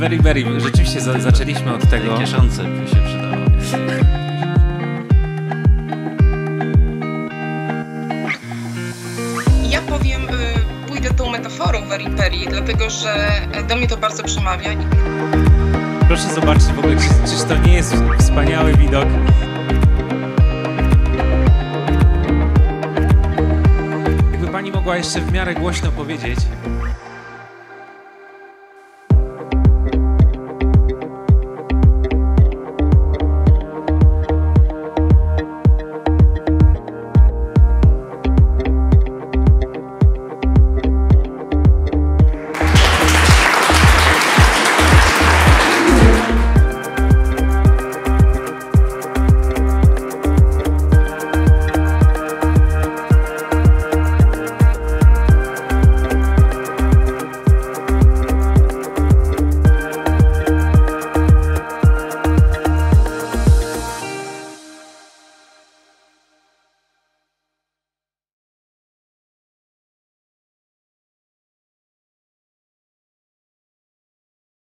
Very, very. Rzeczywiście zaczęliśmy od tego. Cieszące by się przydało. Ja powiem, pójdę tą metaforą very, very, dlatego że do mnie to bardzo przemawia. Proszę zobaczyć w ogóle, czyż to nie jest wspaniały widok. Jakby pani mogła jeszcze w miarę głośno powiedzieć.